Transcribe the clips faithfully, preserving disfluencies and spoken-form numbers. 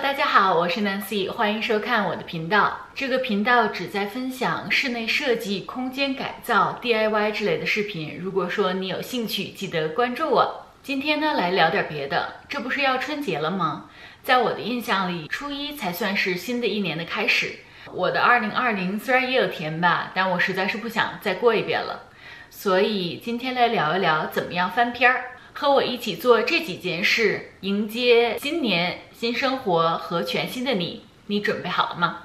大家好，我是 Nancy， 欢迎收看我的频道。这个频道旨在分享室内设计、空间改造、D I Y 之类的视频。如果说你有兴趣，记得关注我。今天呢，来聊点别的。这不是要春节了吗？在我的印象里，初一才算是新的一年的开始。我的二零二零虽然也有甜吧，但我实在是不想再过一遍了。所以今天来聊一聊怎么样翻篇儿。和我一起做这几件事，迎接新年、新生活和全新的你，你准备好了吗？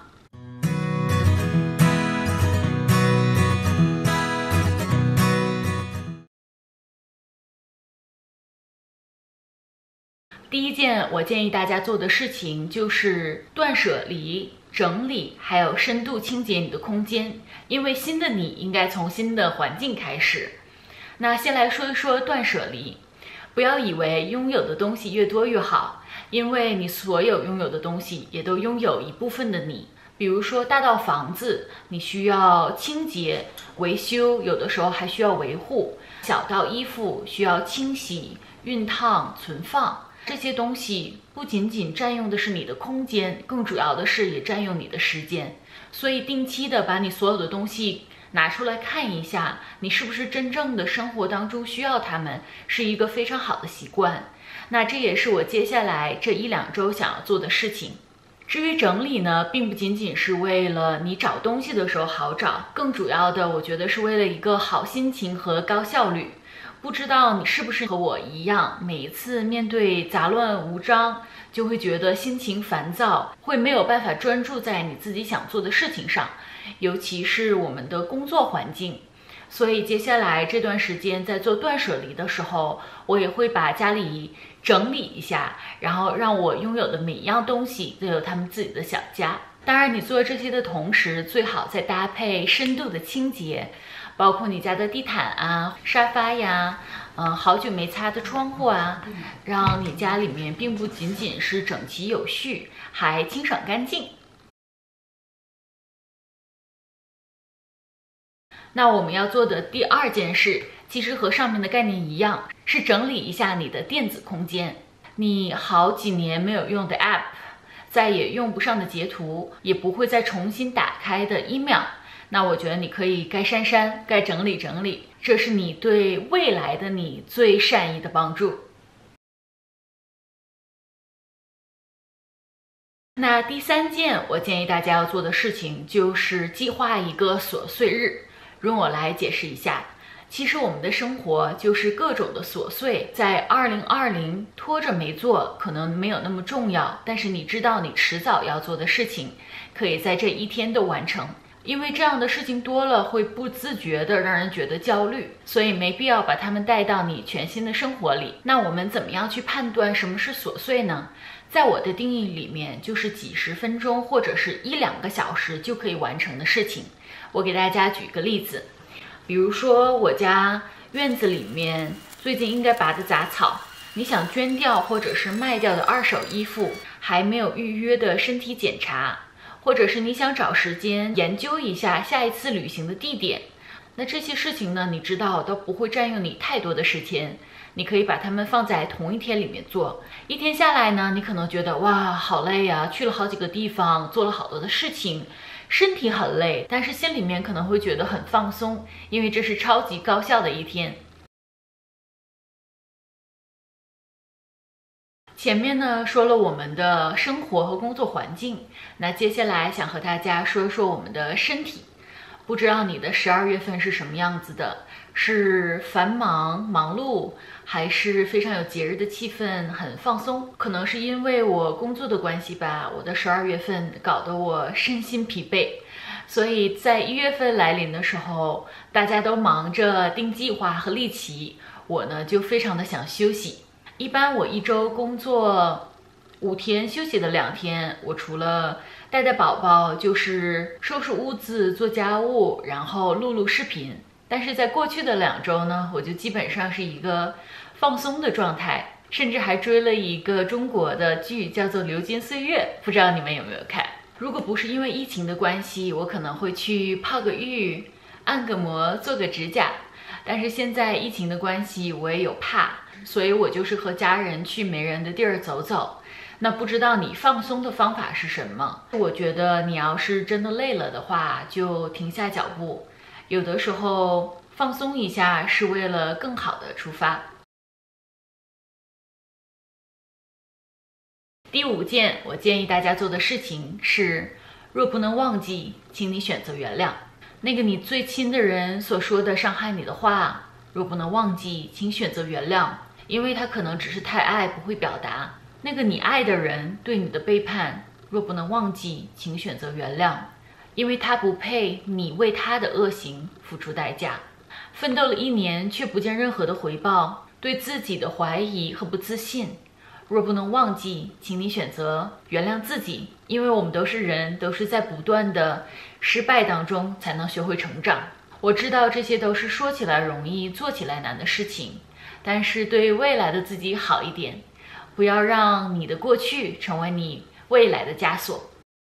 第一件我建议大家做的事情就是断舍离、整理，还有深度清洁你的空间，因为新的你应该从新的环境开始。那先来说一说断舍离。不要以为拥有的东西越多越好，因为你所有拥有的东西也都拥有一部分的你。比如说大到房子，你需要清洁、维修，有的时候还需要维护；小到衣服，需要清洗、熨烫、存放。这些东西不仅仅占用的是你的空间，更主要的是也占用你的时间。所以定期的把你所有的东西拿出来看一下，你是不是真正的生活当中需要它们，是一个非常好的习惯。那这也是我接下来这一两周想要做的事情。至于整理呢，并不仅仅是为了你找东西的时候好找，更主要的我觉得是为了一个好心情和高效率。不知道你是不是和我一样，每一次面对杂乱无章，就会觉得心情烦躁，会没有办法专注在你自己想做的事情上，尤其是我们的工作环境。所以接下来这段时间在做断舍离的时候，我也会把家里整理一下，然后让我拥有的每一样东西都有他们自己的小家。当然你做这些的同时，最好再搭配深度的清洁，包括你家的地毯啊、沙发呀，嗯，好久没擦的窗户啊，让你家里面并不仅仅是整齐有序，还清爽干净。那我们要做的第二件事，其实和上面的概念一样，是整理一下你的电子空间。你好几年没有用的 App， 再也用不上的截图，也不会再重新打开的 email， 那我觉得你可以该删删，该整理整理，这是你对未来的你最善意的帮助。那第三件我建议大家要做的事情，就是计划一个琐碎日。容我来解释一下，其实我们的生活就是各种的琐碎，在二零二零拖着没做，可能没有那么重要，但是你知道你迟早要做的事情，可以在这一天都完成。因为这样的事情多了，会不自觉的让人觉得焦虑，所以没必要把它们带到你全新的生活里。那我们怎么样去判断什么是琐碎呢？在我的定义里面，就是几十分钟或者是一两个小时就可以完成的事情。我给大家举个例子，比如说我家院子里面最近应该拔的杂草，你想捐掉或者是卖掉的二手衣服，还没有预约的身体检查，或者是你想找时间研究一下下一次旅行的地点，那这些事情呢，你知道都不会占用你太多的时间，你可以把它们放在同一天里面做。一天下来呢，你可能觉得哇好累呀，去了好几个地方，做了好多的事情，身体很累，但是心里面可能会觉得很放松，因为这是超级高效的一天。前面呢说了我们的生活和工作环境，那接下来想和大家说一说我们的身体。不知道你的十二月份是什么样子的？是繁忙忙碌，还是非常有节日的气氛，很放松？可能是因为我工作的关系吧，我的十二月份搞得我身心疲惫，所以在一月份来临的时候，大家都忙着定计划和立旗，我呢就非常的想休息。一般我一周工作五天，休息的两天，我除了带带宝宝，就是收拾屋子、做家务，然后录录视频。但是在过去的两周呢，我就基本上是一个放松的状态，甚至还追了一个中国的剧，叫做《流金岁月》，不知道你们有没有看？如果不是因为疫情的关系，我可能会去泡个浴、按个摩、做个指甲。但是现在疫情的关系，我也有怕，所以我就是和家人去没人的地儿走走。 那不知道你放松的方法是什么？我觉得你要是真的累了的话，就停下脚步。有的时候放松一下是为了更好的出发。第五件我建议大家做的事情是，若不能忘记，请你选择原谅。那个你最亲的人所说的伤害你的话，若不能忘记，请选择原谅，因为他可能只是太爱，不会表达。那个你爱的人对你的背叛，若不能忘记，请选择原谅，因为他不配你为他的恶行付出代价。奋斗了一年却不见任何的回报，对自己的怀疑和不自信，若不能忘记，请你选择原谅自己，因为我们都是人，都是在不断的失败当中才能学会成长。我知道这些都是说起来容易做起来难的事情，但是对未来的自己好一点，不要让你的过去成为你未来的枷锁。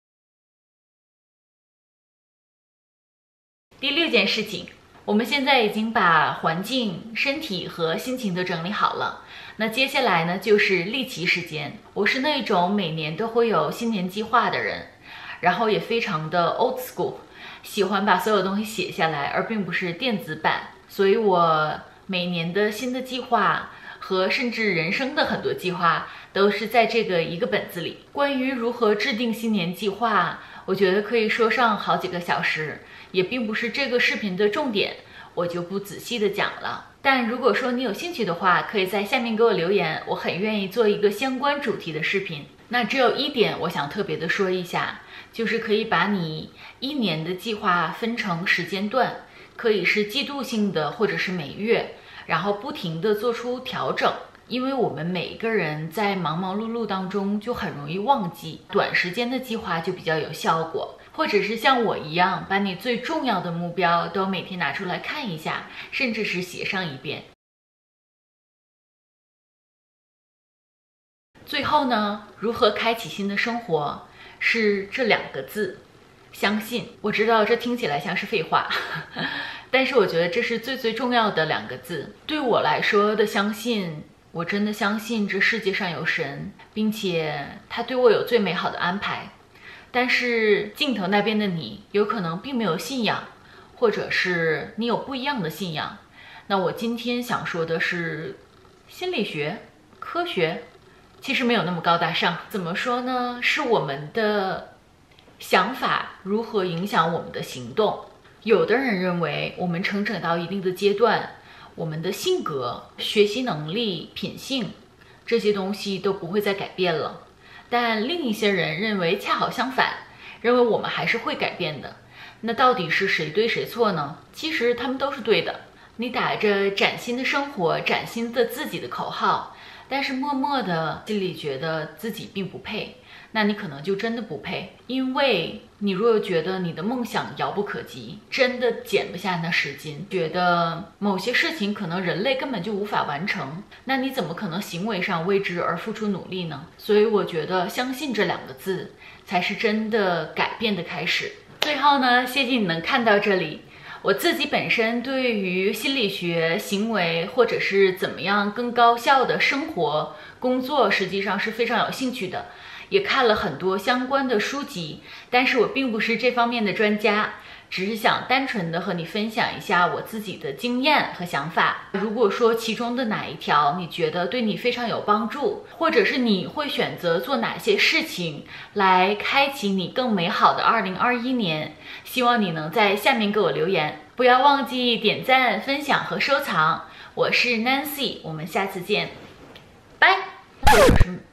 第六件事情，我们现在已经把环境、身体和心情都整理好了，那接下来呢就是立旗时间。我是那种每年都会有新年计划的人，然后也非常的 old school， 喜欢把所有东西写下来，而并不是电子版。所以我每年的新的计划和甚至人生的很多计划都是在这个一个本子里。关于如何制定新年计划，我觉得可以说上好几个小时，也并不是这个视频的重点，我就不仔细的讲了。但如果说你有兴趣的话，可以在下面给我留言，我很愿意做一个相关主题的视频。那只有一点我想特别的说一下，就是可以把你一年的计划分成时间段，可以是季度性的或者是每月，然后不停的做出调整。因为我们每一个人在忙忙碌碌当中就很容易忘记，短时间的计划就比较有效果。或者是像我一样，把你最重要的目标都每天拿出来看一下，甚至是写上一遍。最后呢，如何开启新的生活，是这两个字，相信。我知道这听起来像是废话，但是我觉得这是最最重要的两个字。对我来说的相信，我真的相信这世界上有神，并且他对我有最美好的安排。但是镜头那边的你有可能并没有信仰，或者是你有不一样的信仰。那我今天想说的是，心理学、科学其实没有那么高大上。怎么说呢？是我们的想法如何影响我们的行动。有的人认为我们成长到一定的阶段，我们的性格、学习能力、品性这些东西都不会再改变了。但另一些人认为恰好相反，认为我们还是会改变的。那到底是谁对谁错呢？其实他们都是对的。你打着崭新的生活、崭新的自己的口号，但是默默的心里觉得自己并不配，那你可能就真的不配。因为你若觉得你的梦想遥不可及，真的减不下那十斤，觉得某些事情可能人类根本就无法完成，那你怎么可能行为上为之而付出努力呢？所以我觉得相信这两个字才是真的改变的开始。最后呢，谢谢你能看到这里。我自己本身对于心理学、行为或者是怎么样更高效的生活、工作，实际上是非常有兴趣的，也看了很多相关的书籍，但是我并不是这方面的专家，只是想单纯的和你分享一下我自己的经验和想法。如果说其中的哪一条你觉得对你非常有帮助，或者是你会选择做哪些事情来开启你更美好的二零二一年，希望你能在下面给我留言。不要忘记点赞、分享和收藏。我是 Nancy， 我们下次见，拜。或者是